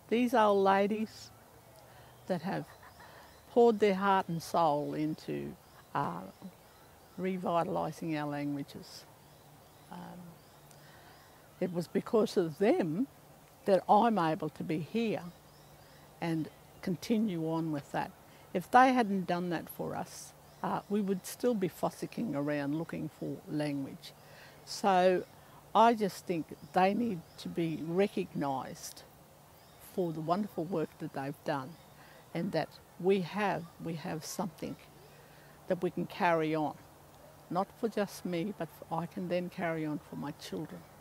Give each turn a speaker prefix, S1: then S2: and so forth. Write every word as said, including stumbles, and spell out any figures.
S1: these old ladies that have poured their heart and soul into uh, revitalising our languages. Um, it was because of them that I'm able to be here and continue on with that. If they hadn't done that for us, uh, we would still be fossicking around looking for language. So I just think they need to be recognised for the wonderful work that they've done, and that we have, we have something that we can carry on. Not for just me, but I can then carry on for my children.